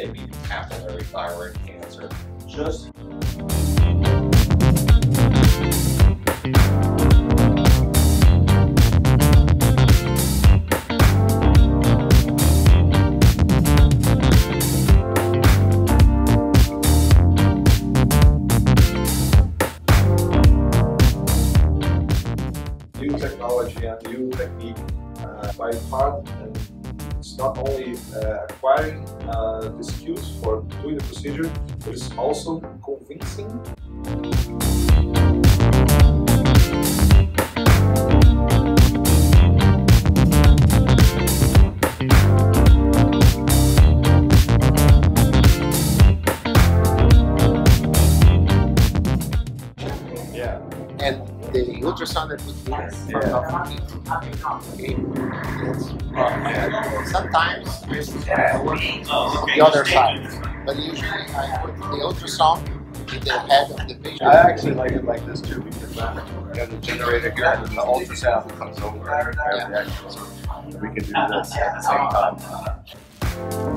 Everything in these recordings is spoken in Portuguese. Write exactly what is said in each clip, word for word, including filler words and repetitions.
say maybe papillary thyroid cancer. Just new technology and new technique uh, by far, and it's not only uh, acquiring uh, the skills for doing the procedure, but it's also convincing. Yeah. And the ultrasound that we do from Yeah. okay, it's, uh, sometimes I work the other side, but usually I put the ultrasound in the head of the patient. I actually like it like this too, because uh, we have the generator here and then the ultrasound comes over and Yeah. the action, so we can do this at the same time.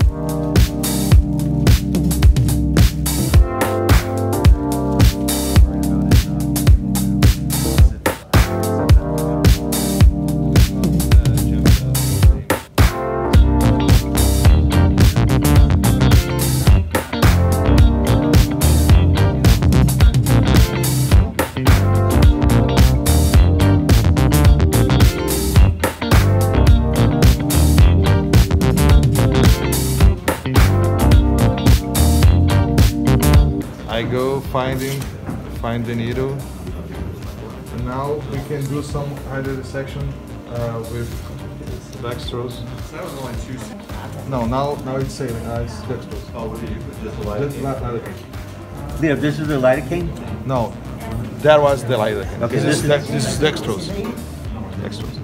I go finding, find the needle, and now we can do some hydrodissection uh, with dextrose. So that was only two. No, now now it's saline. Uh, it's dextrose. Oh, what do you put? Just a Just light? li- lidocaine. Yeah, this is the lidocaine? No, that was the lidocaine. Okay, this, this is is- dex- this is dextrose. Dextrose.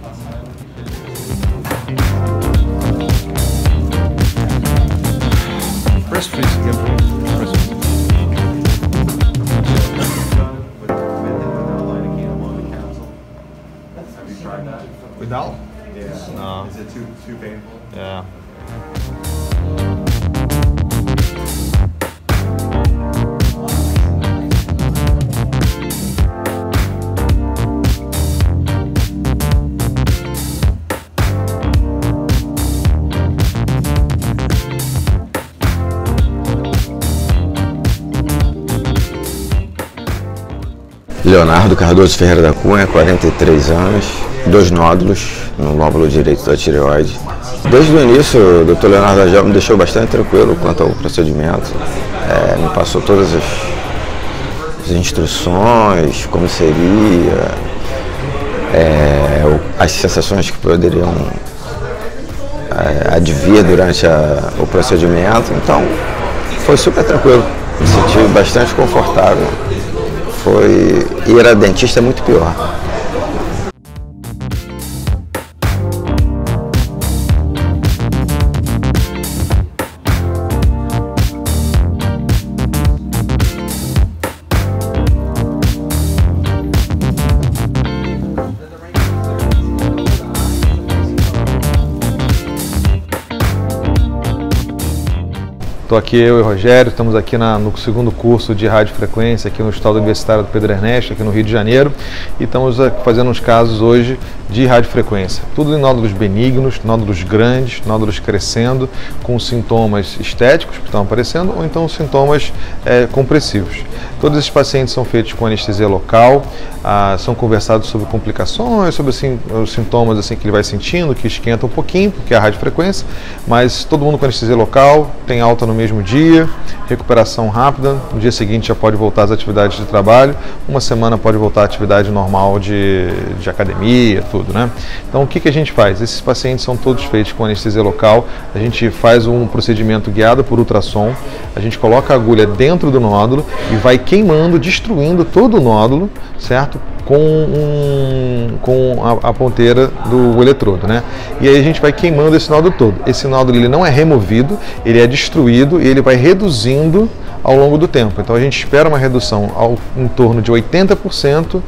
Press freeze again, please. Press freeze. With, with without lidocaine along the capsule. Have you tried that? Without? Yeah. No. Is it too too painful? Yeah. Leonardo Cardoso Ferreira da Cunha, quarenta e três anos, dois nódulos no lóbulo direito da tireoide. Desde o início, o doutor Leonardo Agel me deixou bastante tranquilo quanto ao procedimento, é, me passou todas as, as instruções, como seria, é, as sensações que poderiam é, advir durante a, o procedimento, então foi super tranquilo, me senti bastante confortável. Foi ir a dentista é muito pior. Estou aqui, eu e o Rogério, estamos aqui na, no segundo curso de radiofrequência aqui no Hospital Universitário do Pedro Ernesto, aqui no Rio de Janeiro, e estamos fazendo uns casos hoje de radiofrequência. Tudo em nódulos benignos, nódulos grandes, nódulos crescendo, com sintomas estéticos que estão aparecendo, ou então sintomas é, compressivos. Todos esses pacientes são feitos com anestesia local, ah, são conversados sobre complicações, sobre assim, os sintomas assim, que ele vai sentindo, que esquenta um pouquinho, porque é a radiofrequência, mas todo mundo com anestesia local, tem alta no mesmo dia, recuperação rápida, no dia seguinte já pode voltar às atividades de trabalho, uma semana pode voltar à atividade normal de, de academia, tudo, né? Então o que, que a gente faz? Esses pacientes são todos feitos com anestesia local, a gente faz um procedimento guiado por ultrassom, a gente coloca a agulha dentro do nódulo e vai queimando, destruindo todo o nódulo, certo? Com, um, com a, a ponteira do eletrodo, né? E aí a gente vai queimando esse nódulo todo. Esse nódulo ele não é removido, ele é destruído e ele vai reduzindo ao longo do tempo. Então a gente espera uma redução ao, em torno de oitenta por cento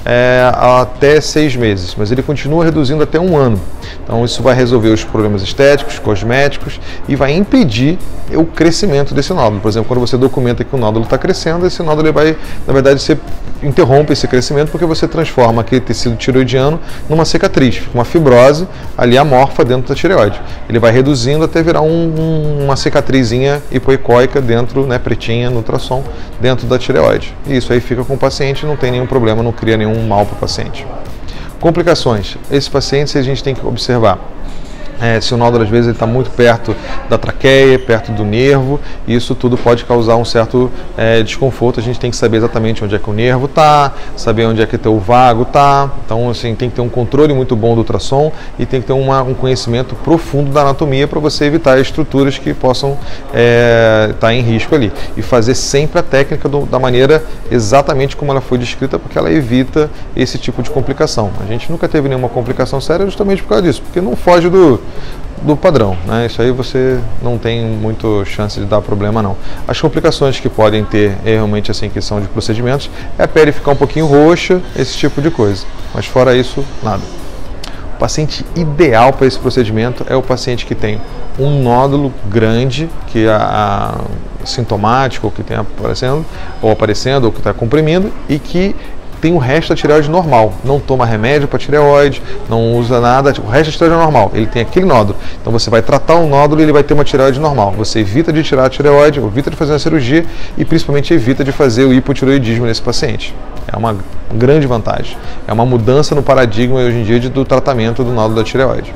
é, até seis meses, mas ele continua reduzindo até um ano. Então isso vai resolver os problemas estéticos, cosméticos e vai impedir o crescimento desse nódulo. Por exemplo, quando você documenta que o nódulo está crescendo, esse nódulo ele vai, na verdade, você interrompe esse crescimento porque você transforma aquele tecido tireoidiano numa cicatriz, uma fibrose ali amorfa dentro da tireoide. Ele vai reduzindo até virar um, um, uma cicatrizinha hipoecóica dentro, né, pretinha no ultrassom, dentro da tireoide. E isso aí fica com o paciente, não tem nenhum problema, não cria nenhum mal para o paciente. Complicações. Esses pacientes a gente tem que observar. É, se o nódulo às vezes está muito perto da traqueia, perto do nervo, isso tudo pode causar um certo é, desconforto. A gente tem que saber exatamente onde é que o nervo está, saber onde é que o vago está. Então, assim, tem que ter um controle muito bom do ultrassom e tem que ter uma, um conhecimento profundo da anatomia para você evitar estruturas que possam estar é, tá em risco ali. E fazer sempre a técnica do, da maneira exatamente como ela foi descrita, porque ela evita esse tipo de complicação. A gente nunca teve nenhuma complicação séria justamente por causa disso, porque não foge do do padrão, né? Isso aí você não tem muita chance de dar problema não. As complicações que podem ter é realmente assim, que são de procedimentos, é a pele ficar um pouquinho roxa, esse tipo de coisa, mas fora isso, nada. O paciente ideal para esse procedimento é o paciente que tem um nódulo grande, que é a, a, sintomático, ou que tem aparecendo, ou aparecendo, ou que está comprimindo, e que tem o resto da tireoide normal, não toma remédio para tireoide, não usa nada, o resto da tireoide é normal, ele tem aquele nódulo. Então você vai tratar o nódulo e ele vai ter uma tireoide normal. Você evita de tirar a tireoide, evita de fazer uma cirurgia e principalmente evita de fazer o hipotireoidismo nesse paciente. É uma grande vantagem. É uma mudança no paradigma hoje em dia do tratamento do nódulo da tireoide.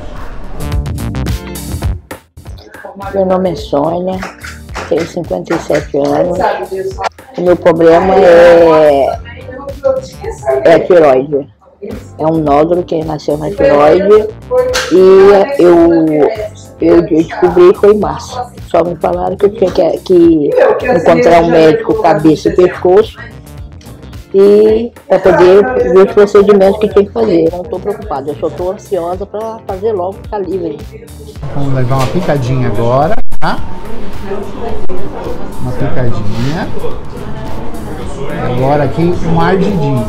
Meu nome é Sônia, tenho cinquenta e sete anos. O meu problema é É a tireoide. É um nódulo que nasceu na tireoide e eu, eu descobri que foi massa. Só me falaram que eu tinha que, que encontrar um médico cabeça e pescoço e para poder ver os procedimentos que tinha que fazer. Eu não estou preocupada, eu só estou ansiosa para fazer logo, ficar livre. Vamos levar uma picadinha agora, tá? Uma picadinha. Agora aqui um ardidinho.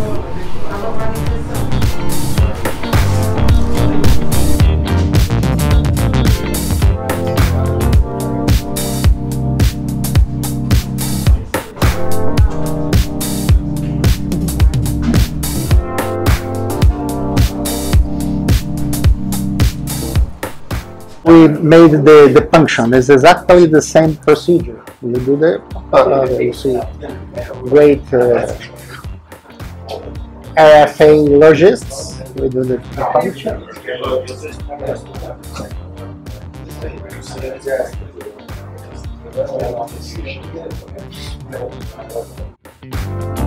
We made the, the punction. It's exactly the same procedure. You do the, uh, you see, great uh, R F A logists. We do the punction. Thank you.